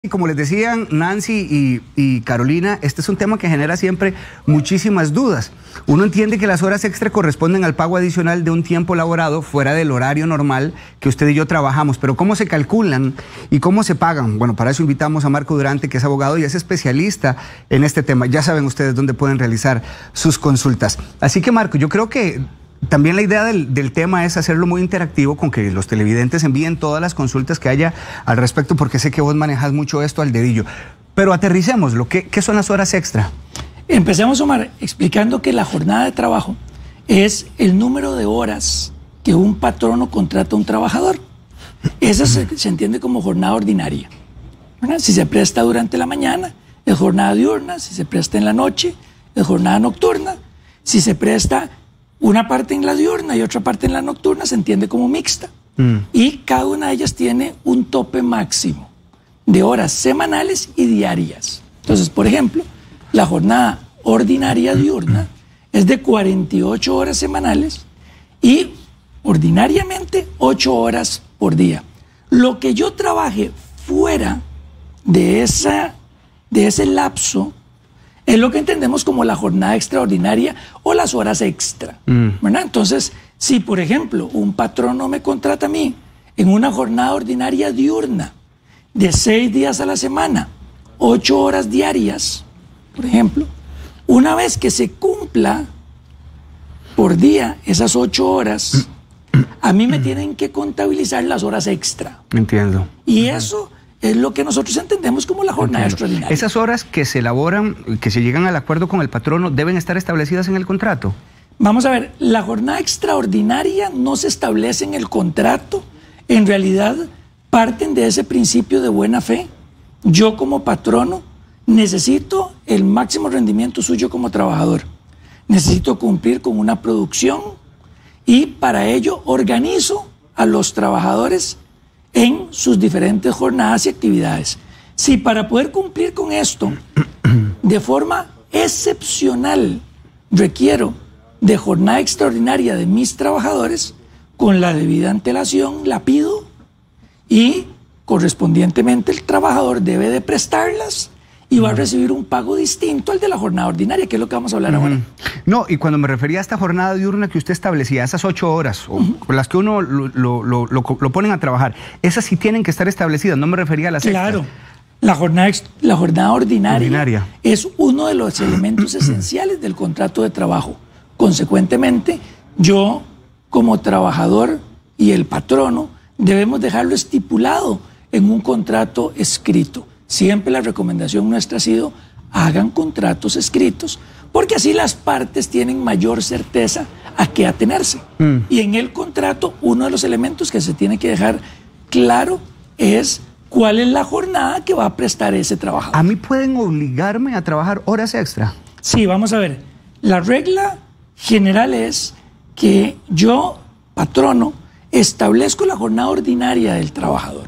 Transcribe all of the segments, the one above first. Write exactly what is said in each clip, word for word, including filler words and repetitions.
Y como les decían Nancy y, y Carolina, este es un tema que genera siempre muchísimas dudas. Uno entiende que las horas extra corresponden al pago adicional de un tiempo laborado fuera del horario normal que usted y yo trabajamos, pero ¿cómo se calculan y cómo se pagan? Bueno, para eso invitamos a Marco Durante, que es abogado y es especialista en este tema. Ya saben ustedes dónde pueden realizar sus consultas. Así que, Marco, yo creo que también la idea del, del tema es hacerlo muy interactivo, con que los televidentes envíen todas las consultas que haya al respecto, porque sé que vos manejas mucho esto al dedillo. Pero aterricémoslo, ¿qué, qué son las horas extra? Empecemos, Omar, explicando que la jornada de trabajo es el número de horas que un patrono contrata a un trabajador. Esa se, se entiende como jornada ordinaria, ¿verdad? Si se presta durante la mañana, es jornada diurna. Si se presta en la noche, es jornada nocturna. Si se presta una parte en la diurna y otra parte en la nocturna, se entiende como mixta. Mm. Y cada una de ellas tiene un tope máximo de horas semanales y diarias. Entonces, por ejemplo, la jornada ordinaria diurna es de cuarenta y ocho horas semanales y ordinariamente ocho horas por día. Lo que yo trabaje fuera de, esa, de ese lapso es lo que entendemos como la jornada extraordinaria o las horas extra, mm. ¿verdad? Entonces, si por ejemplo un patrono me contrata a mí en una jornada ordinaria diurna de seis días a la semana, ocho horas diarias, por ejemplo, una vez que se cumpla por día esas ocho horas, a mí me tienen que contabilizar las horas extra. Entiendo. Y eso es lo que nosotros entendemos como la jornada Entiendo. extraordinaria. Esas horas que se elaboran, que se llegan al acuerdo con el patrono, ¿deben estar establecidas en el contrato? Vamos a ver, la jornada extraordinaria no se establece en el contrato. En realidad, parten de ese principio de buena fe. Yo como patrono necesito el máximo rendimiento suyo como trabajador. Necesito cumplir con una producción y para ello organizo a los trabajadores en sus diferentes jornadas y actividades. Si para poder cumplir con esto de forma excepcional requiero de jornada extraordinaria de mis trabajadores, con la debida antelación la pido y correspondientemente el trabajador debe de prestarlas y va a recibir un pago distinto al de la jornada ordinaria, que es lo que vamos a hablar uh-huh. ahora. No, y cuando me refería a esta jornada diurna que usted establecía, esas ocho horas, o uh-huh. con las que uno lo, lo, lo, lo, lo ponen a trabajar, esas sí tienen que estar establecidas, no me refería a las Claro, extras. la jornada, la jornada ordinaria, ordinaria es uno de los elementos esenciales del contrato de trabajo. Consecuentemente, yo como trabajador y el patrono debemos dejarlo estipulado en un contrato escrito. Siempre la recomendación nuestra ha sido, hagan contratos escritos, porque así las partes tienen mayor certeza a qué atenerse. Mm. Y en el contrato, uno de los elementos que se tiene que dejar claro es cuál es la jornada que va a prestar ese trabajador. ¿A mí pueden obligarme a trabajar horas extra? Sí, vamos a ver. La regla general es que yo, patrono, establezco la jornada ordinaria del trabajador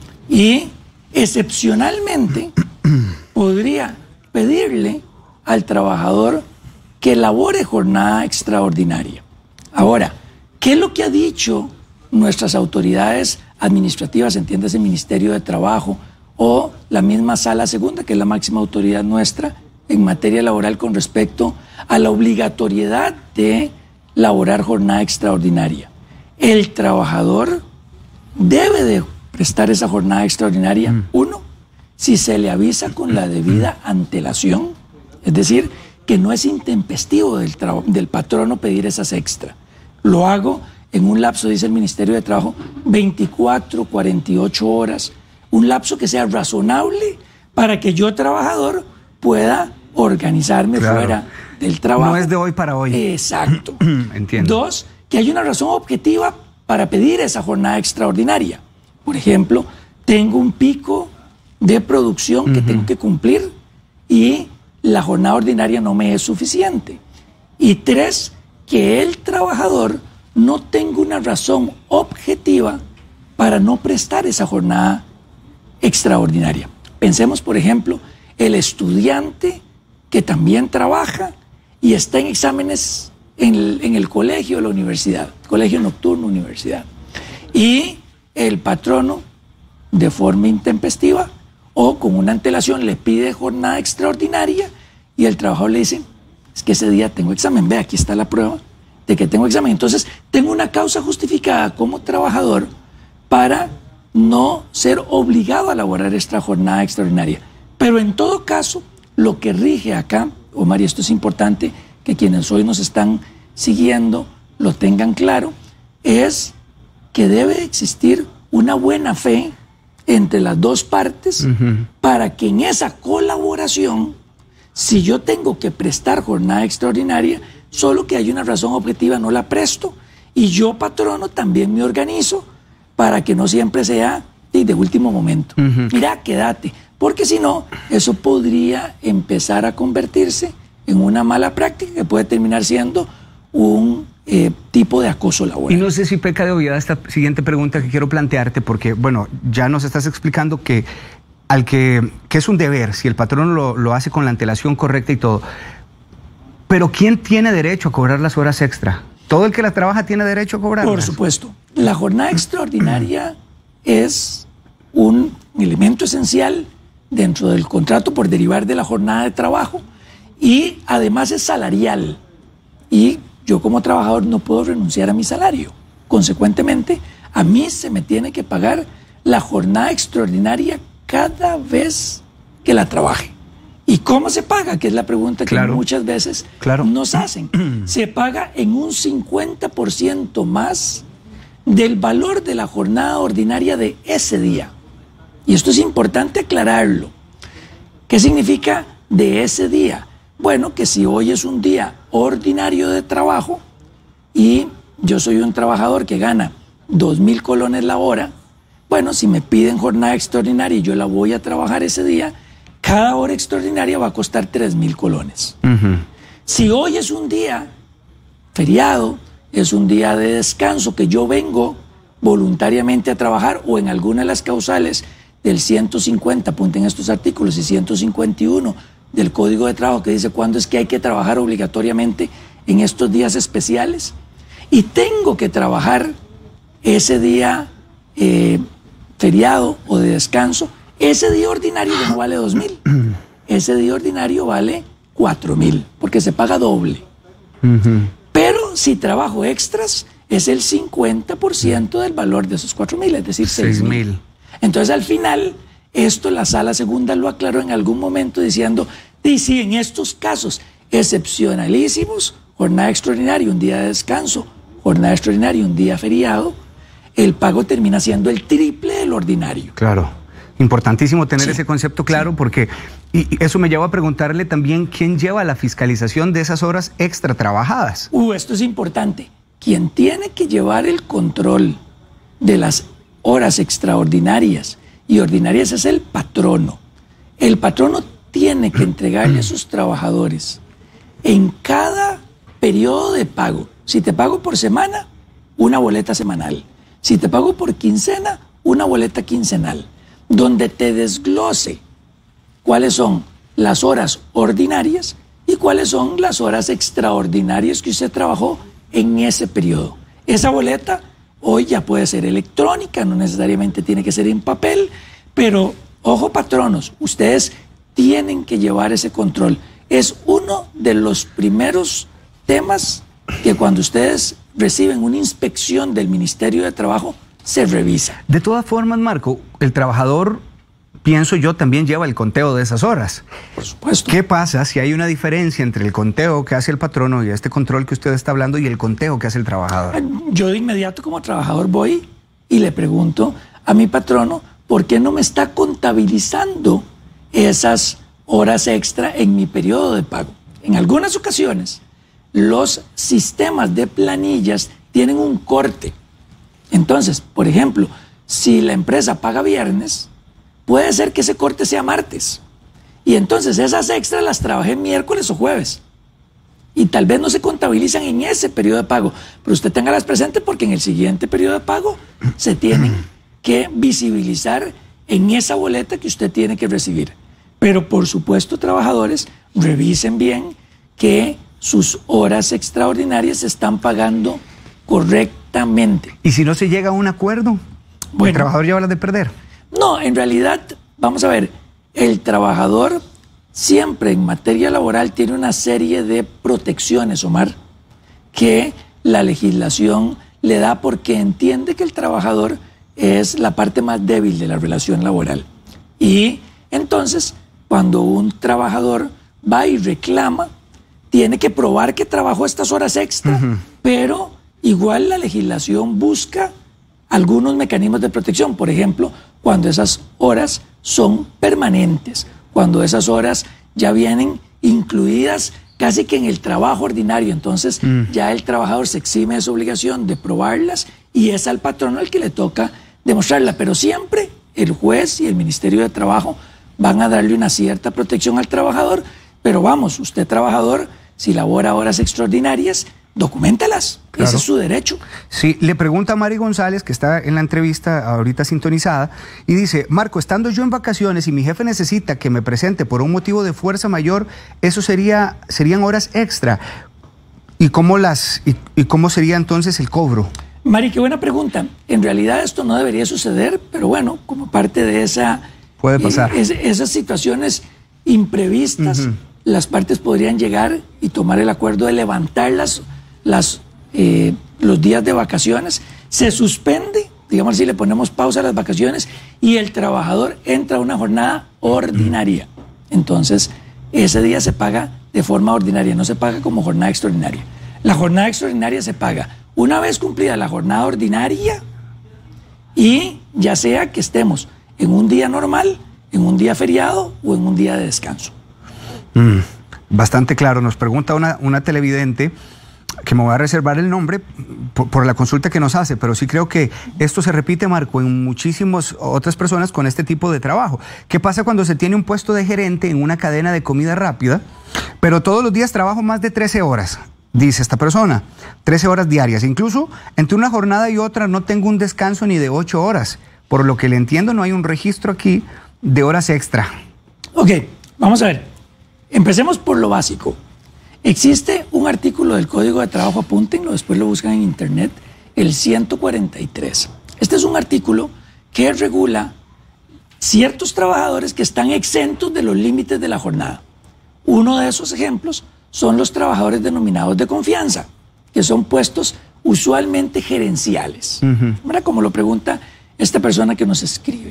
y excepcionalmente podría pedirle al trabajador que elabore jornada extraordinaria. Ahora, ¿qué es lo que ha dicho nuestras autoridades administrativas, entiéndase el Ministerio de Trabajo o la misma Sala Segunda, que es la máxima autoridad nuestra en materia laboral con respecto a la obligatoriedad de elaborar jornada extraordinaria? El trabajador debe de prestar esa jornada extraordinaria, mm. uno, si se le avisa con la debida antelación, es decir, que no es intempestivo del, del patrono pedir esas extra. Lo hago en un lapso, dice el Ministerio de Trabajo, veinticuatro, cuarenta y ocho horas, un lapso que sea razonable para que yo, trabajador, pueda organizarme claro. fuera del trabajo. No es de hoy para hoy. Exacto. Entiendo. Dos, que hay una razón objetiva para pedir esa jornada extraordinaria. Por ejemplo, tengo un pico de producción que uh-huh. tengo que cumplir y la jornada ordinaria no me es suficiente. Y tres, que el trabajador no tenga una razón objetiva para no prestar esa jornada extraordinaria. Pensemos, por ejemplo, el estudiante que también trabaja y está en exámenes en el, en el colegio o la universidad, colegio nocturno, universidad. Y el patrono, de forma intempestiva o con una antelación le pide jornada extraordinaria y el trabajador le dice, es que ese día tengo examen, ve, aquí está la prueba de que tengo examen. Entonces, tengo una causa justificada como trabajador para no ser obligado a laborar esta jornada extraordinaria. Pero en todo caso, lo que rige acá, Omar, y esto es importante que quienes hoy nos están siguiendo lo tengan claro, es que debe existir una buena fe entre las dos partes uh-huh. para que en esa colaboración, si yo tengo que prestar jornada extraordinaria, solo que hay una razón objetiva, no la presto, y yo, patrono, también me organizo para que no siempre sea de último momento. Uh-huh. Mira, quédate, porque si no, eso podría empezar a convertirse en una mala práctica que puede terminar siendo un eh, tipo de acoso laboral. Y no sé si peca de obviedad esta siguiente pregunta que quiero plantearte, porque, bueno, ya nos estás explicando que al que, que es un deber, si el patrón lo, lo hace con la antelación correcta y todo, pero ¿quién tiene derecho a cobrar las horas extra? ¿Todo el que las trabaja tiene derecho a cobrarlas? Por supuesto. La jornada extraordinaria es un elemento esencial dentro del contrato por derivar de la jornada de trabajo y además es salarial. Y yo como trabajador no puedo renunciar a mi salario. Consecuentemente, a mí se me tiene que pagar la jornada extraordinaria cada vez que la trabaje. ¿Y cómo se paga? Que es la pregunta que claro. muchas veces claro. nos hacen. Se paga en un cincuenta por ciento más del valor de la jornada ordinaria de ese día. Y esto es importante aclararlo. ¿Qué significa de ese día? Bueno, que si hoy es un día ordinario de trabajo y yo soy un trabajador que gana dos mil colones la hora, bueno, si me piden jornada extraordinaria y yo la voy a trabajar ese día, cada hora extraordinaria va a costar tres mil colones. Uh-huh. Si hoy es un día feriado, es un día de descanso que yo vengo voluntariamente a trabajar o en alguna de las causales del ciento cincuenta, apunten estos artículos, y ciento cincuenta y uno del Código de Trabajo que dice cuándo es que hay que trabajar obligatoriamente en estos días especiales, y tengo que trabajar ese día eh, feriado o de descanso, ese día ordinario ya no vale dos mil, ese día ordinario vale cuatro mil, porque se paga doble. Uh-huh. Pero si trabajo extras, es el cincuenta por ciento del valor de esos cuatro mil, es decir, seis mil. Entonces, al final, esto la Sala Segunda lo aclaró en algún momento diciendo, y sí, en estos casos excepcionalísimos, jornada extraordinaria, un día de descanso, jornada extraordinaria, un día feriado, el pago termina siendo el triple del ordinario. Claro. Importantísimo tener sí, ese concepto claro, sí. porque y, y eso me lleva a preguntarle también quién lleva la fiscalización de esas horas extra trabajadas. Uh, esto es importante. Quien tiene que llevar el control de las horas extraordinarias y ordinarias es el patrono. El patrono tiene que entregarle a sus trabajadores en cada periodo de pago. Si te pago por semana, una boleta semanal. Si te pago por quincena, una boleta quincenal, donde te desglose cuáles son las horas ordinarias y cuáles son las horas extraordinarias que usted trabajó en ese periodo. Esa boleta hoy ya puede ser electrónica, no necesariamente tiene que ser en papel, pero ojo patronos, ustedes tienen que llevar ese control. Es uno de los primeros temas que cuando ustedes reciben una inspección del Ministerio de Trabajo se revisa. De todas formas, Marco, el trabajador, pienso yo, también lleva el conteo de esas horas. Por supuesto. ¿Qué pasa si hay una diferencia entre el conteo que hace el patrono y este control que usted está hablando y el conteo que hace el trabajador? Yo de inmediato como trabajador voy y le pregunto a mi patrono por qué no me está contabilizando esas horas extra en mi periodo de pago. En algunas ocasiones, los sistemas de planillas tienen un corte. Entonces, por ejemplo, si la empresa paga viernes, puede ser que ese corte sea martes. Y entonces esas extras las trabajé miércoles o jueves. Y tal vez no se contabilizan en ese periodo de pago. Pero usted téngalas presente porque en el siguiente periodo de pago se tienen que visibilizar en esa boleta que usted tiene que recibir. Pero por supuesto, trabajadores, revisen bien que sus horas extraordinarias se están pagando correctamente. ¿Y si no se llega a un acuerdo? Bueno, ¿el trabajador lleva las de perder? No, en realidad vamos a ver, el trabajador siempre en materia laboral tiene una serie de protecciones, Omar, que la legislación le da porque entiende que el trabajador es la parte más débil de la relación laboral. Y entonces, cuando un trabajador va y reclama, tiene que probar que trabajó estas horas extra, uh-huh. pero igual la legislación busca algunos mecanismos de protección. Por ejemplo, cuando esas horas son permanentes, cuando esas horas ya vienen incluidas casi que en el trabajo ordinario, entonces mm. ya el trabajador se exime de su obligación de probarlas y es al patrono el que le toca demostrarla. Pero siempre el juez y el Ministerio de Trabajo van a darle una cierta protección al trabajador, pero vamos, usted trabajador, si labora horas extraordinarias, documéntelas, claro. Ese es su derecho. Sí, le pregunta a Mari González, que está en la entrevista ahorita sintonizada, y dice, Marco, estando yo en vacaciones y mi jefe necesita que me presente por un motivo de fuerza mayor, eso sería, serían horas extra. ¿Y cómo las, y, y cómo sería entonces el cobro? Mari, qué buena pregunta. En realidad esto no debería suceder, pero bueno, como parte de esa... Puede pasar. Eh, es, esas situaciones imprevistas, uh-huh. las partes podrían llegar y tomar el acuerdo de levantar las, las, eh, los días de vacaciones. Se suspende, digamos así, le ponemos pausa a las vacaciones y el trabajador entra a una jornada ordinaria. Entonces, ese día se paga de forma ordinaria, no se paga como jornada extraordinaria. La jornada extraordinaria se paga una vez cumplida la jornada ordinaria y ya sea que estemos en un día normal, en un día feriado o en un día de descanso. Mm, bastante claro. Nos pregunta una, una televidente, que me voy a reservar el nombre por, por la consulta que nos hace, pero sí creo que esto se repite, Marco, en muchísimas otras personas con este tipo de trabajo. ¿Qué pasa cuando se tiene un puesto de gerente en una cadena de comida rápida, pero todos los días trabajo más de trece horas? Dice esta persona, trece horas diarias. Incluso entre una jornada y otra no tengo un descanso ni de ocho horas. Por lo que le entiendo, no hay un registro aquí de horas extra. Ok, vamos a ver. Empecemos por lo básico. Existe un artículo del Código de Trabajo, apúntenlo, después lo buscan en internet, el ciento cuarenta y tres. Este es un artículo que regula ciertos trabajadores que están exentos de los límites de la jornada. Uno de esos ejemplos son los trabajadores denominados de confianza, que son puestos usualmente gerenciales. Uh-huh. Mira, como lo pregunta esta persona que nos escribe.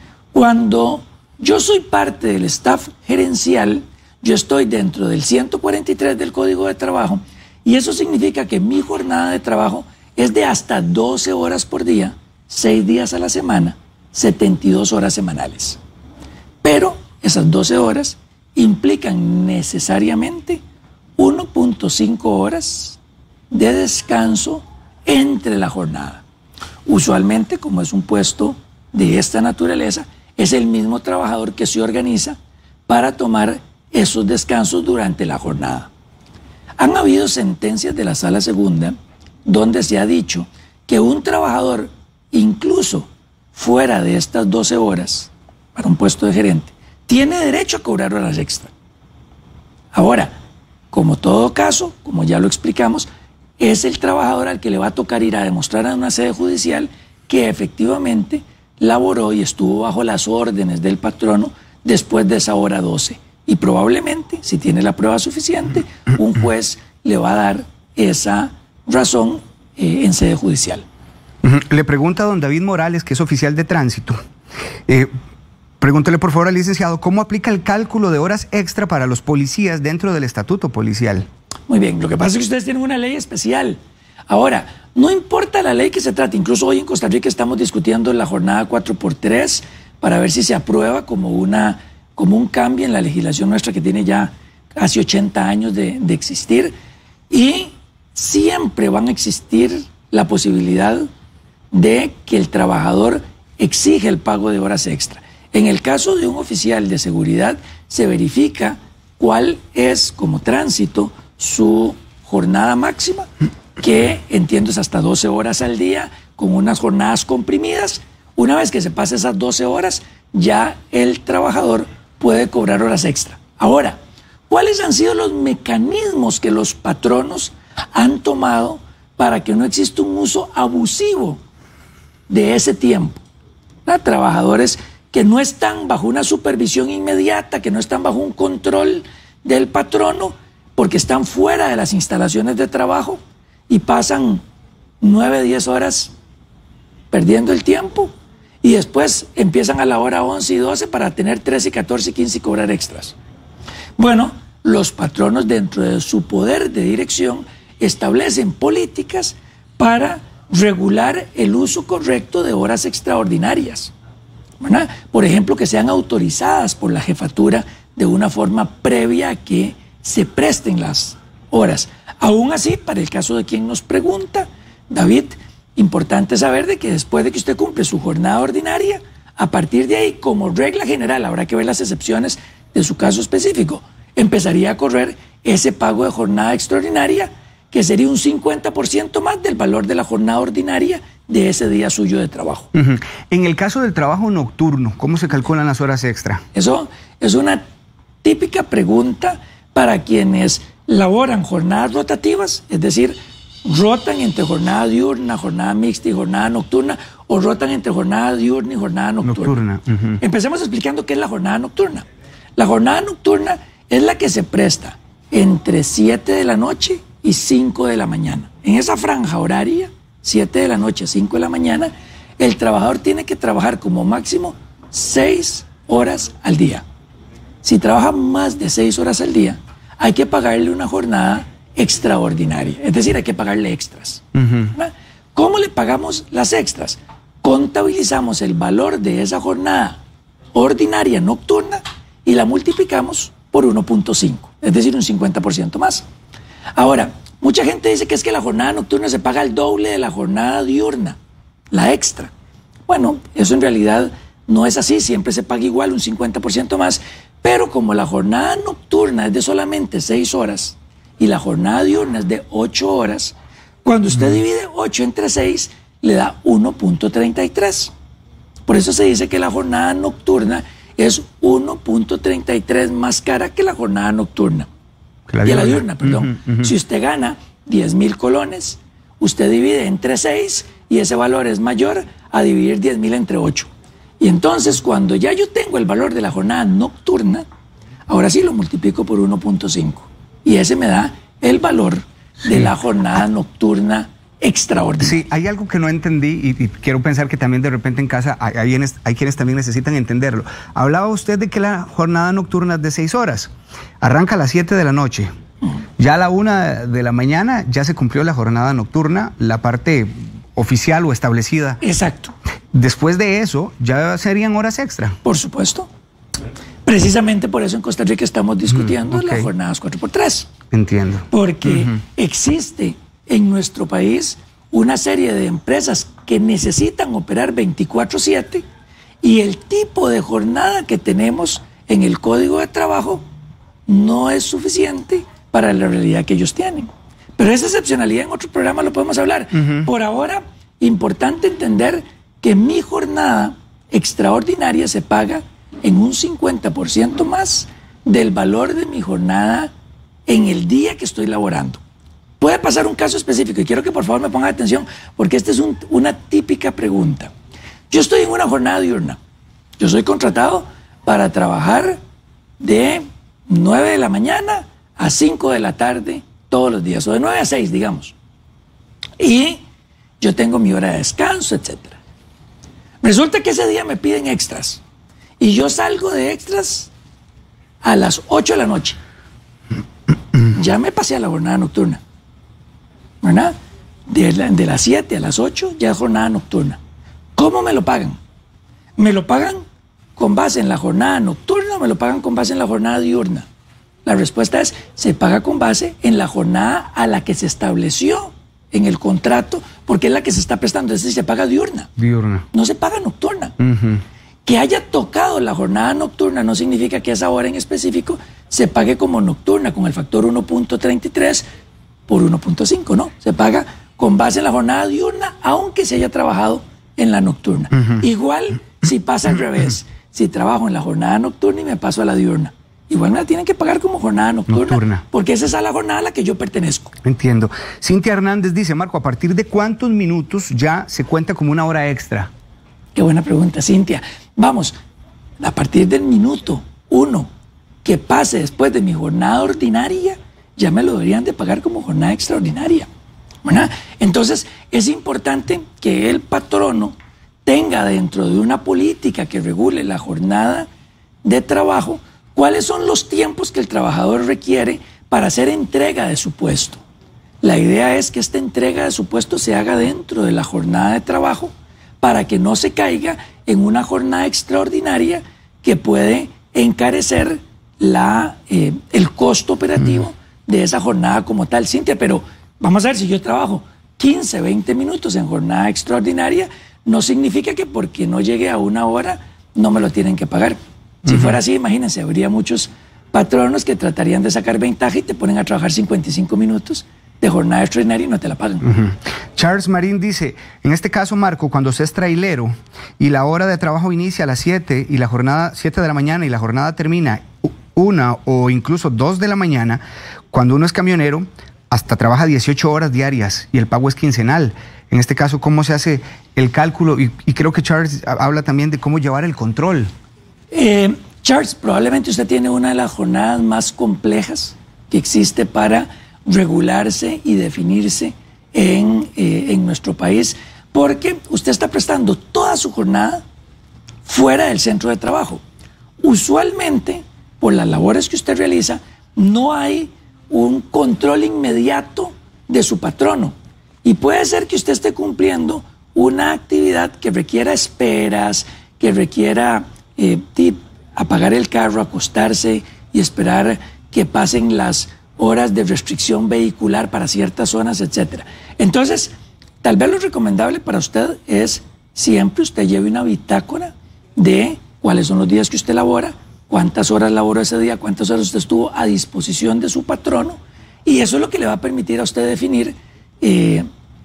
Cuando yo soy parte del staff gerencial, yo estoy dentro del ciento cuarenta y tres del Código de Trabajo y eso significa que mi jornada de trabajo es de hasta doce horas por día, seis días a la semana, setenta y dos horas semanales. Pero esas doce horas implican necesariamente uno punto cinco horas de descanso entre la jornada. Usualmente, como es un puesto de esta naturaleza, es el mismo trabajador que se organiza para tomar esos descansos durante la jornada. Han habido sentencias de la Sala Segunda donde se ha dicho que un trabajador, incluso fuera de estas doce horas, para un puesto de gerente, tiene derecho a cobrar horas extra. Ahora, como todo caso, como ya lo explicamos, es el trabajador al que le va a tocar ir a demostrar a una sede judicial que efectivamente laboró y estuvo bajo las órdenes del patrono después de esa hora doce. Y probablemente, si tiene la prueba suficiente, un juez le va a dar esa razón eh, en sede judicial. Le pregunta a don David Morales, que es oficial de tránsito. Eh, pregúntele por favor al licenciado, ¿cómo aplica el cálculo de horas extra para los policías dentro del estatuto policial? Muy bien, lo que pasa es que ustedes tienen una ley especial. Ahora, no importa la ley que se trate, incluso hoy en Costa Rica estamos discutiendo la jornada cuatro por tres para ver si se aprueba como, una, como un cambio en la legislación nuestra que tiene ya casi ochenta años de, de existir. Y siempre van a existir la posibilidad de que el trabajador exige el pago de horas extra. En el caso de un oficial de seguridad, se verifica cuál es, como tránsito, su jornada máxima, que entiendo es hasta doce horas al día, con unas jornadas comprimidas. Una vez que se pase esas doce horas, ya el trabajador puede cobrar horas extra. Ahora, ¿cuáles han sido los mecanismos que los patronos han tomado para que no exista un uso abusivo de ese tiempo? ¿Ah? Trabajadores que no están bajo una supervisión inmediata, que no están bajo un control del patrono, porque están fuera de las instalaciones de trabajo y pasan nueve, diez horas perdiendo el tiempo y después empiezan a la hora once y doce para tener trece, catorce, quince y cobrar extras. Bueno, los patronos dentro de su poder de dirección establecen políticas para regular el uso correcto de horas extraordinarias, ¿verdad? Por ejemplo, que sean autorizadas por la jefatura de una forma previa a que se presten las horas. Aún así, para el caso de quien nos pregunta, David, importante saber de que después de que usted cumple su jornada ordinaria, a partir de ahí, como regla general, habrá que ver las excepciones de su caso específico, empezaría a correr ese pago de jornada extraordinaria, que sería un cincuenta por ciento más del valor de la jornada ordinaria de ese día suyo de trabajo. Uh-huh. En el caso del trabajo nocturno, ¿cómo se calculan las horas extra? Eso es una típica pregunta para quienes laboran jornadas rotativas, es decir, rotan entre jornada diurna, jornada mixta y jornada nocturna, o rotan entre jornada diurna y jornada nocturna. nocturna. Uh-huh. Empecemos explicando qué es la jornada nocturna. La jornada nocturna es la que se presta entre siete de la noche y cinco de la mañana. En esa franja horaria, siete de la noche a cinco de la mañana, el trabajador tiene que trabajar como máximo seis horas al día. Si trabaja más de seis horas al día, hay que pagarle una jornada extraordinaria, es decir, hay que pagarle extras. Uh-huh. ¿Cómo le pagamos las extras? Contabilizamos el valor de esa jornada ordinaria nocturna y la multiplicamos por uno punto cinco, es decir, un cincuenta por ciento más. Ahora, mucha gente dice que es que la jornada nocturna se paga el doble de la jornada diurna, la extra. Bueno, eso en realidad no es así, siempre se paga igual, un cincuenta por ciento más, pero como la jornada nocturna es de solamente seis horas y la jornada diurna es de ocho horas, cuando usted divide ocho entre seis, le da uno punto treinta y tres. Por eso se dice que la jornada nocturna es uno punto treinta y tres más cara que la jornada nocturna. Que la diurna, la diurna perdón. Uh-huh, uh-huh. Si usted gana diez mil colones, usted divide entre seis y ese valor es mayor a dividir diez mil entre ocho. Y entonces, cuando ya yo tengo el valor de la jornada nocturna, ahora sí lo multiplico por uno punto cinco. Y ese me da el valor sí. de la jornada nocturna extraordinaria. Sí, hay algo que no entendí y, y quiero pensar que también de repente en casa hay, hay, hay quienes también necesitan entenderlo. Hablaba usted de que la jornada nocturna es de seis horas. Arranca a las siete de la noche. Uh-huh. Ya a la una de la mañana ya se cumplió la jornada nocturna, la parte oficial o establecida. Exacto. Después de eso, ¿ya serían horas extra? Por supuesto. Precisamente por eso en Costa Rica estamos discutiendo mm, okay. las jornadas cuatro por tres. Entiendo. Porque uh-huh. existe en nuestro país una serie de empresas que necesitan operar veinticuatro siete y el tipo de jornada que tenemos en el Código de Trabajo no es suficiente para la realidad que ellos tienen. Pero esa excepcionalidad en otro programa lo podemos hablar. Uh-huh. Por ahora, importante entender que mi jornada extraordinaria se paga en un cincuenta por ciento más del valor de mi jornada en el día que estoy laborando. Puede pasar un caso específico y quiero que por favor me pongan atención porque esta es un, una típica pregunta. Yo estoy en una jornada diurna. Yo soy contratado para trabajar de nueve de la mañana a cinco de la tarde todos los días, o de nueve a seis, digamos. Y yo tengo mi hora de descanso, etcétera. Resulta que ese día me piden extras. Y yo salgo de extras a las ocho de la noche. Ya me pasé a la jornada nocturna. ¿Verdad? De, la, de las siete a las ocho ya es jornada nocturna. ¿Cómo me lo pagan? ¿Me lo pagan con base en la jornada nocturna o me lo pagan con base en la jornada diurna? La respuesta es, se paga con base en la jornada a la que se estableció en el contrato, porque es la que se está prestando, es decir, se paga diurna. Diurna. No se paga nocturna. Uh-huh. Que haya tocado la jornada nocturna no significa que esa hora en específico se pague como nocturna, con el factor uno punto treinta y tres por uno punto cinco, no. Se paga con base en la jornada diurna, aunque se haya trabajado en la nocturna. Uh-huh. Igual si pasa al revés, si trabajo en la jornada nocturna y me paso a la diurna, igual me la tienen que pagar como jornada nocturna, nocturna, porque esa es a la jornada a la que yo pertenezco. Entiendo. Cintia Hernández dice, Marco, ¿a partir de cuántos minutos ya se cuenta como una hora extra? Qué buena pregunta, Cintia. Vamos, a partir del minuto uno que pase después de mi jornada ordinaria, ya me lo deberían de pagar como jornada extraordinaria, ¿verdad? Entonces, es importante que el patrono tenga dentro de una política que regule la jornada de trabajo cuáles son los tiempos que el trabajador requiere para hacer entrega de su puesto. La idea es que esta entrega de su puesto se haga dentro de la jornada de trabajo para que no se caiga en una jornada extraordinaria que puede encarecer la, eh, el costo operativo mm. de esa jornada como tal, Cintia. Pero vamos a ver, si yo trabajo quince, veinte minutos en jornada extraordinaria, no significa que porque no llegue a una hora no me lo tienen que pagar. Si uh-huh. fuera así, imagínense, habría muchos patronos que tratarían de sacar ventaja y te ponen a trabajar cincuenta y cinco minutos de jornada extraordinaria y no te la pagan. Uh-huh. Charles Marín dice, en este caso, Marco, cuando se es trailero y la hora de trabajo inicia a las siete y la jornada siete de la mañana y la jornada termina una o incluso dos de la mañana, cuando uno es camionero, hasta trabaja dieciocho horas diarias y el pago es quincenal. En este caso, ¿cómo se hace el cálculo? Y, y creo que Charles habla también de cómo llevar el control. Eh, Charles, probablemente usted tiene una de las jornadas más complejas que existe para regularse y definirse en, eh, en nuestro país, porque usted está prestando toda su jornada fuera del centro de trabajo. Usualmente, por las labores que usted realiza, no hay un control inmediato de su patrono. Y puede ser que usted esté cumpliendo una actividad que requiera esperas, que requiera eh, tip, apagar el carro, acostarse y esperar que pasen las horas de restricción vehicular para ciertas zonas, etcétera. Entonces, tal vez lo recomendable para usted es siempre usted lleve una bitácora de cuáles son los días que usted labora, cuántas horas laboró ese día, cuántas horas usted estuvo a disposición de su patrono, y eso es lo que le va a permitir a usted definir eh,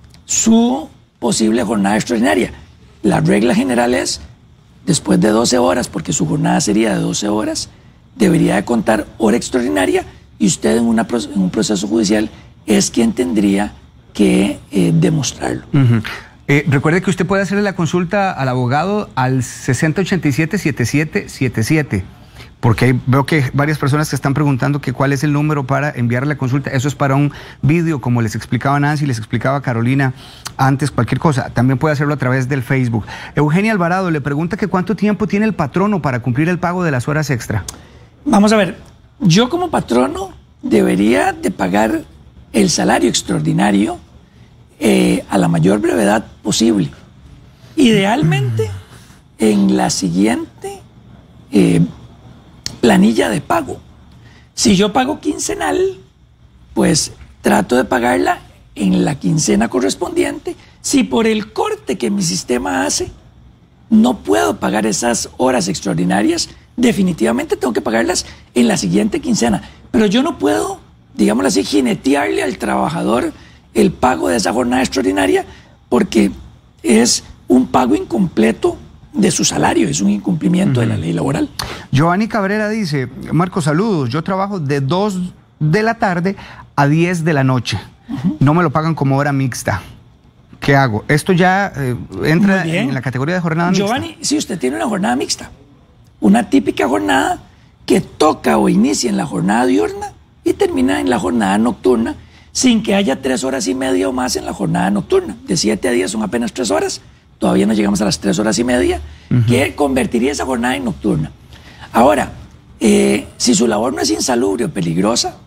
su posible jornada extraordinaria. La regla general es, después de doce horas, porque su jornada sería de doce horas, debería de contar hora extraordinaria, y usted en, una, en un proceso judicial es quien tendría que eh, demostrarlo. Uh-huh. Eh, recuerde que usted puede hacerle la consulta al abogado al sesenta ochenta y siete, setenta y siete setenta y siete, porque ahí veo que varias personas que están preguntando que cuál es el número para enviarle la consulta. Eso es para un vídeo, como les explicaba Nancy, les explicaba Carolina antes, cualquier cosa. También puede hacerlo a través del Facebook. Eugenia Alvarado le pregunta que cuánto tiempo tiene el patrono para cumplir el pago de las horas extra. Vamos a ver, yo como patrono debería de pagar el salario extraordinario eh, a la mayor brevedad posible. Idealmente, en la siguiente eh, planilla de pago. Si yo pago quincenal, pues trato de pagarla en la quincena correspondiente. Si por el corte que mi sistema hace no puedo pagar esas horas extraordinarias, definitivamente tengo que pagarlas en la siguiente quincena. Pero yo no puedo, digámoslo así, jinetearle al trabajador el pago de esa jornada extraordinaria, porque es un pago incompleto de su salario, es un incumplimiento uh-huh. de la ley laboral. Giovanni Cabrera dice, Marco, saludos, yo trabajo de dos de la tarde a diez de la noche. Uh-huh. No me lo pagan como hora mixta. ¿Qué hago? ¿Esto ya eh, entra en la categoría de jornada mixta? Giovanni, si usted tiene una jornada mixta, una típica jornada que toca o inicia en la jornada diurna y termina en la jornada nocturna, sin que haya tres horas y media o más en la jornada nocturna. De siete a diez son apenas tres horas, todavía no llegamos a las tres horas y media, uh-huh. que convertiría esa jornada en nocturna. Ahora, eh, si su labor no es insalubre o peligrosa,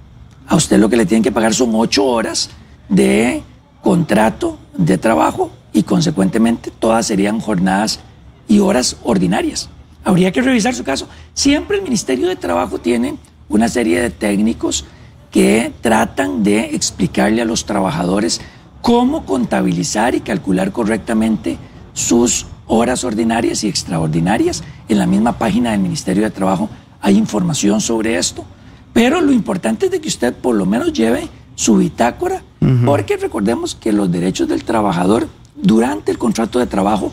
a usted lo que le tienen que pagar son ocho horas de contrato de trabajo y consecuentemente todas serían jornadas y horas ordinarias. Habría que revisar su caso. Siempre el Ministerio de Trabajo tiene una serie de técnicos que tratan de explicarle a los trabajadores cómo contabilizar y calcular correctamente sus horas ordinarias y extraordinarias. En la misma página del Ministerio de Trabajo hay información sobre esto. Pero lo importante es de que usted por lo menos lleve su bitácora, uh-huh. porque recordemos que los derechos del trabajador durante el contrato de trabajo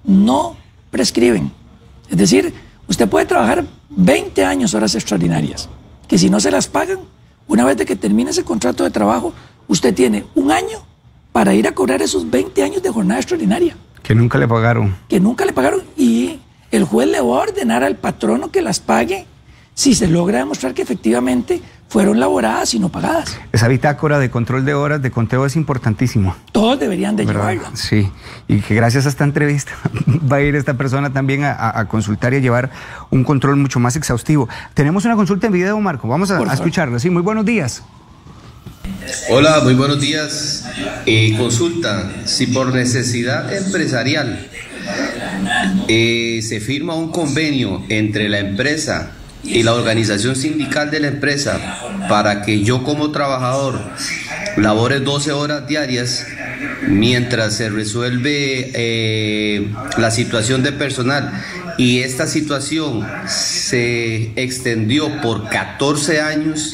no prescriben. Es decir, usted puede trabajar veinte años horas extraordinarias, que si no se las pagan, una vez de que termine ese contrato de trabajo, usted tiene un año para ir a cobrar esos veinte años de jornada extraordinaria. Que nunca le pagaron. Que nunca le pagaron. Y el juez le va a ordenar al patrono que las pague si se logra demostrar que efectivamente fueron laboradas y no pagadas. Esa bitácora de control de horas, de conteo, es importantísimo. Todos deberían de ¿verdad? llevarla. Sí, y que gracias a esta entrevista va a ir esta persona también a, a, a consultar y a llevar un control mucho más exhaustivo. Tenemos una consulta en video, Marco, vamos a, a escucharla. Sí, muy buenos días. Hola, muy buenos días. Eh, consulta, si por necesidad empresarial eh, se firma un convenio entre la empresa y la organización sindical de la empresa para que yo como trabajador labore doce horas diarias mientras se resuelve eh, la situación de personal, y esta situación se extendió por catorce años,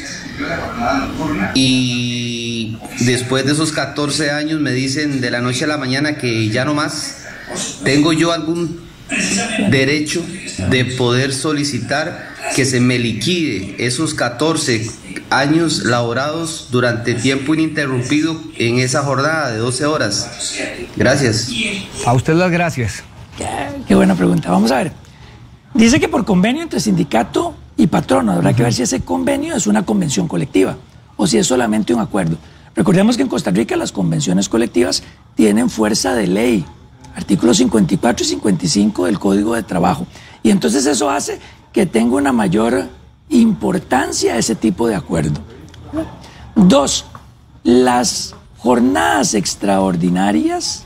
y después de esos catorce años me dicen de la noche a la mañana que ya no más, ¿tengo yo algún derecho de poder solicitar que se me liquide esos catorce años laborados durante tiempo ininterrumpido en esa jornada de doce horas? Gracias. A usted las gracias. Qué, qué buena pregunta. Vamos a ver. Dice que por convenio entre sindicato y patrono, habrá uh-huh. que ver si ese convenio es una convención colectiva o si es solamente un acuerdo. Recordemos que en Costa Rica las convenciones colectivas tienen fuerza de ley, artículos cincuenta y cuatro y cincuenta y cinco del Código de Trabajo. Y entonces eso hace que tenga una mayor importancia ese tipo de acuerdo. Dos, las jornadas extraordinarias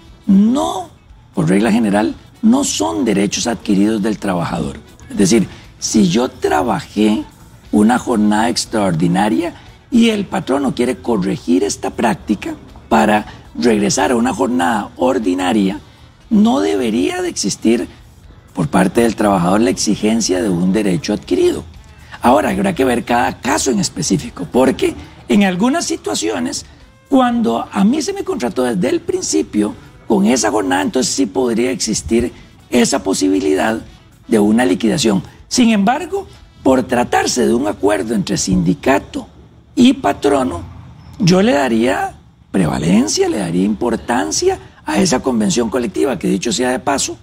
no, por regla general, no son derechos adquiridos del trabajador. Es decir, si yo trabajé una jornada extraordinaria y el patrono quiere corregir esta práctica para regresar a una jornada ordinaria, no debería de existir por parte del trabajador la exigencia de un derecho adquirido. Ahora, habrá que ver cada caso en específico, porque en algunas situaciones, cuando a mí se me contrató desde el principio con esa jornada, entonces sí podría existir esa posibilidad de una liquidación. Sin embargo, por tratarse de un acuerdo entre sindicato y patrono, yo le daría prevalencia, le daría importancia a esa convención colectiva, que dicho sea de paso,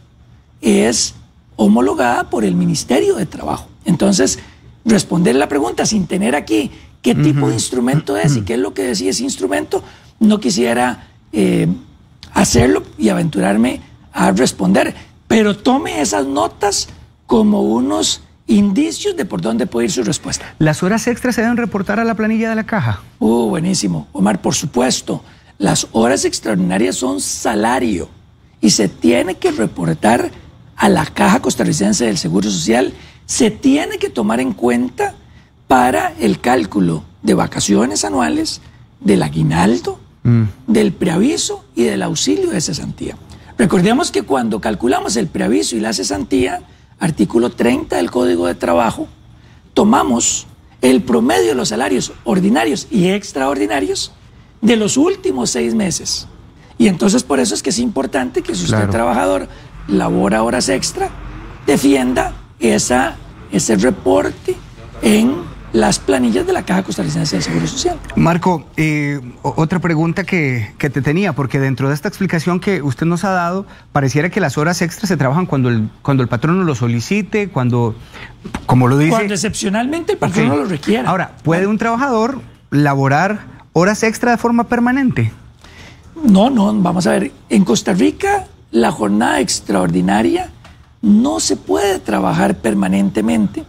es homologada por el Ministerio de Trabajo. Entonces, responder la pregunta sin tener aquí qué tipo uh-huh. de instrumento es y qué es lo que decía ese instrumento, no quisiera eh, hacerlo y aventurarme a responder, pero tome esas notas como unos indicios de por dónde puede ir su respuesta. ¿Las horas extras se deben reportar a la planilla de la caja? Uh, buenísimo. Omar, por supuesto. Las horas extraordinarias son salario y se tiene que reportar a la Caja Costarricense del Seguro Social. Se tiene que tomar en cuenta para el cálculo de vacaciones anuales, del aguinaldo, mm. del preaviso y del auxilio de cesantía. Recordemos que cuando calculamos el preaviso y la cesantía, artículo treinta del Código de Trabajo, tomamos el promedio de los salarios ordinarios y extraordinarios de los últimos seis meses. Y entonces por eso es que es importante que si usted claro. trabajador labora horas extra, defienda esa, ese reporte en las planillas de la Caja Costarricense del Seguro Social. Marco, eh, otra pregunta que, que te tenía, porque dentro de esta explicación que usted nos ha dado, pareciera que las horas extras se trabajan cuando el, cuando el patrono lo solicite, cuando, como lo dice... Cuando excepcionalmente el patrono okay. lo requiera. Ahora, ¿puede un trabajador laborar horas extra de forma permanente? No, no, vamos a ver. En Costa Rica, la jornada extraordinaria no se puede trabajar permanentemente.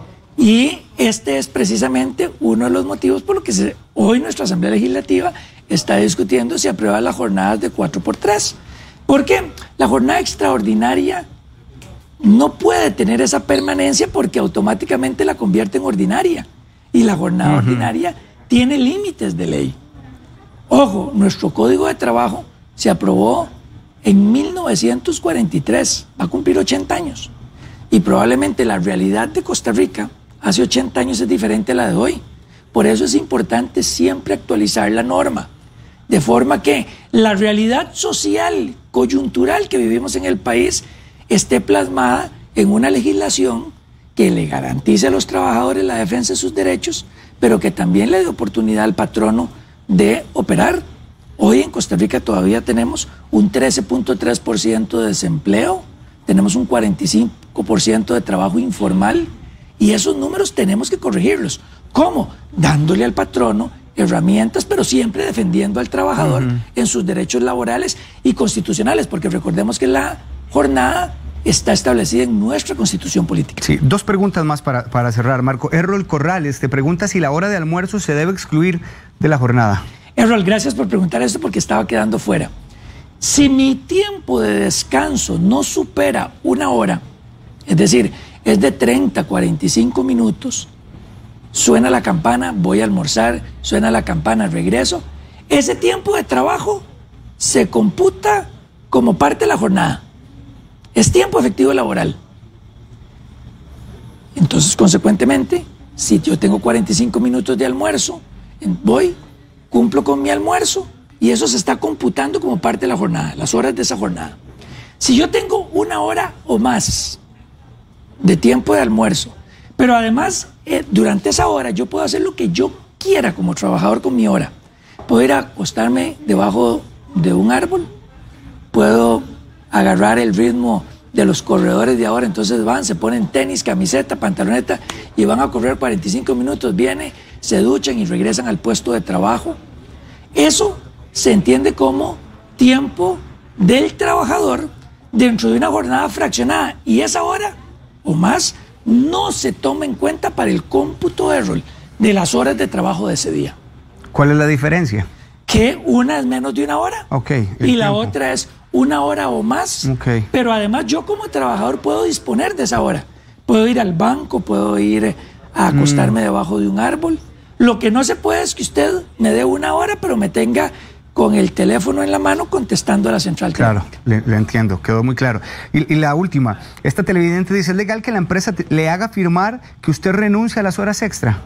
Y este es precisamente uno de los motivos por los que se, hoy nuestra Asamblea Legislativa está discutiendo si aprueba las jornadas de cuatro por tres. Porque la jornada extraordinaria no puede tener esa permanencia porque automáticamente la convierte en ordinaria. Y la jornada uh-huh. ordinaria tiene límites de ley. Ojo, nuestro Código de Trabajo se aprobó en mil novecientos cuarenta y tres, va a cumplir ochenta años. Y probablemente la realidad de Costa Rica hace ochenta años es diferente a la de hoy. Por eso es importante siempre actualizar la norma, de forma que la realidad social, coyuntural que vivimos en el país esté plasmada en una legislación que le garantice a los trabajadores la defensa de sus derechos, pero que también le dé oportunidad al patrono de operar. Hoy en Costa Rica todavía tenemos un trece punto tres por ciento de desempleo, tenemos un cuarenta y cinco por ciento de trabajo informal y esos números tenemos que corregirlos. ¿Cómo? Dándole al patrono herramientas, pero siempre defendiendo al trabajador uh-huh. en sus derechos laborales y constitucionales, porque recordemos que la jornada está establecida en nuestra constitución política. Sí, dos preguntas más para, para cerrar, Marco. Errol Corrales te pregunta si la hora de almuerzo se debe excluir de la jornada. Errol, gracias por preguntar esto porque estaba quedando fuera. Si mi tiempo de descanso no supera una hora, es decir, es de treinta a cuarenta y cinco minutos, suena la campana, voy a almorzar, suena la campana, regreso, ese tiempo de trabajo se computa como parte de la jornada. Es tiempo efectivo laboral. Entonces, consecuentemente, si yo tengo cuarenta y cinco minutos de almuerzo, voy, cumplo con mi almuerzo y eso se está computando como parte de la jornada, las horas de esa jornada. Si yo tengo una hora o más de tiempo de almuerzo, pero además eh, durante esa hora yo puedo hacer lo que yo quiera como trabajador con mi hora. Puedo ir a acostarme debajo de un árbol, puedo agarrar el ritmo de los corredores de ahora, entonces van, se ponen tenis, camiseta, pantaloneta y van a correr cuarenta y cinco minutos, vienen, se duchan y regresan al puesto de trabajo. Eso se entiende como tiempo del trabajador dentro de una jornada fraccionada y esa hora o más no se toma en cuenta para el cómputo de rol de las horas de trabajo de ese día. ¿Cuál es la diferencia? Que una es menos de una hora okay, y la tiempo. Otra es una hora o más, okay. Pero además yo como trabajador puedo disponer de esa hora. Puedo ir al banco, puedo ir a acostarme mm. debajo de un árbol. Lo que no se puede es que usted me dé una hora, pero me tenga con el teléfono en la mano contestando a la central. Claro, le, le entiendo, quedó muy claro. Y, y la última, esta televidente dice, ¿es legal que la empresa te, le haga firmar que usted renuncie a las horas extra?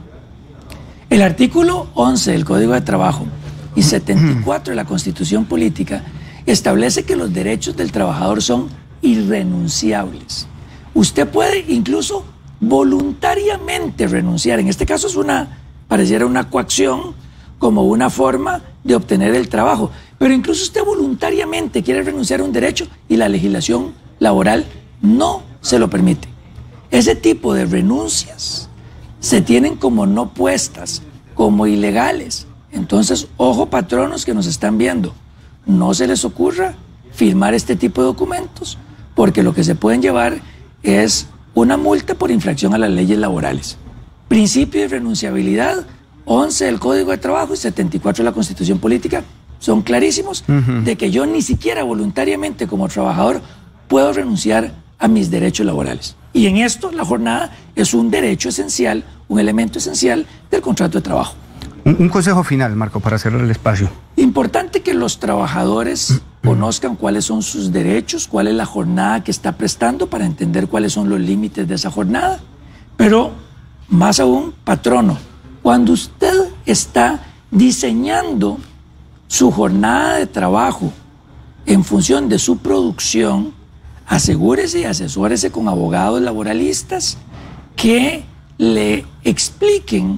El artículo once del Código de Trabajo y setenta y cuatro de la Constitución Política establece que los derechos del trabajador son irrenunciables. Usted puede incluso voluntariamente renunciar. En este caso es una, pareciera una coacción como una forma de obtener el trabajo. Pero incluso usted voluntariamente quiere renunciar a un derecho y la legislación laboral no se lo permite. Ese tipo de renuncias se tienen como no puestas, como ilegales. Entonces, ojo patronos que nos están viendo, no se les ocurra firmar este tipo de documentos, porque lo que se pueden llevar es una multa por infracción a las leyes laborales. Principio de renunciabilidad, once del Código de Trabajo y setenta y cuatro de la Constitución Política, son clarísimos uh-huh. de que yo ni siquiera voluntariamente como trabajador puedo renunciar a mis derechos laborales. Y en esto la jornada es un derecho esencial, un elemento esencial del contrato de trabajo. Un, un consejo final, Marco, para cerrar el espacio. Importante que los trabajadores conozcan cuáles son sus derechos, cuál es la jornada que está prestando para entender cuáles son los límites de esa jornada. Pero, más aún, patrono, cuando usted está diseñando su jornada de trabajo en función de su producción, asegúrese y asesórese con abogados laboralistas que le expliquen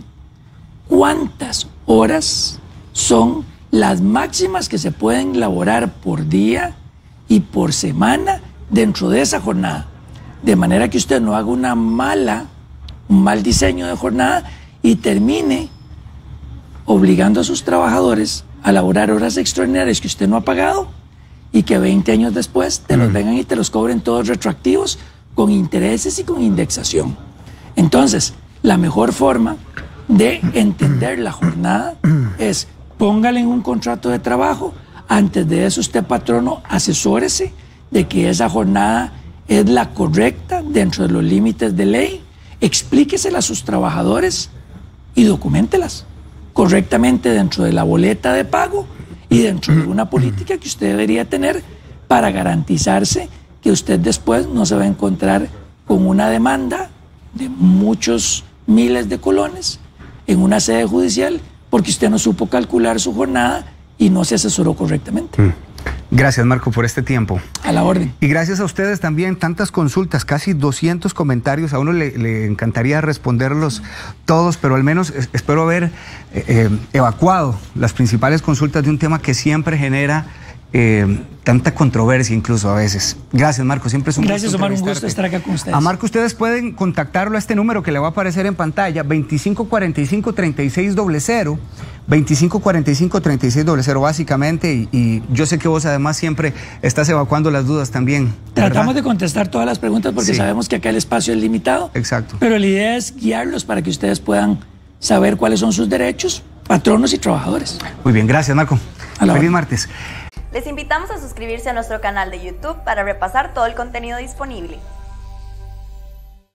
cuántas horas son las máximas que se pueden laborar por día y por semana dentro de esa jornada. De manera que usted no haga una mala, un mal diseño de jornada y termine obligando a sus trabajadores a laborar horas extraordinarias que usted no ha pagado y que veinte años después te los vengan y te los cobren todos retroactivos con intereses y con indexación. Entonces, la mejor forma de entender la jornada es póngale en un contrato de trabajo. Antes de eso, usted, patrono, asesórese de que esa jornada es la correcta dentro de los límites de ley, explíquesela a sus trabajadores y documéntelas correctamente dentro de la boleta de pago y dentro de una política que usted debería tener para garantizarse que usted después no se va a encontrar con una demanda de muchos miles de colones en una sede judicial porque usted no supo calcular su jornada y no se asesoró correctamente. Mm. Gracias, Marco, por este tiempo. A la orden. Y gracias a ustedes también, tantas consultas, casi doscientos comentarios. A uno le, le encantaría responderlos todos, pero al menos es, espero haber eh, eh, evacuado las principales consultas de un tema que siempre genera eh, tanta controversia incluso a veces. Gracias, Marco, siempre es un Gracias, gusto Omar, un gusto entrevistarte. estar acá con ustedes. A Marco ustedes pueden contactarlo a este número que le va a aparecer en pantalla, veinticinco cuarenta y cinco, treinta y seis cero cero, veinticinco cuarenta y cinco, treinta y seis cero cero básicamente, y, y yo sé que vos además siempre estás evacuando las dudas también, ¿verdad? Tratamos de contestar todas las preguntas porque Sí. sabemos que acá el espacio es limitado. Exacto. Pero la idea es guiarlos para que ustedes puedan saber cuáles son sus derechos, patronos y trabajadores. Muy bien, gracias, Marco. A la Feliz hora. martes. Les invitamos a suscribirse a nuestro canal de YouTube para repasar todo el contenido disponible.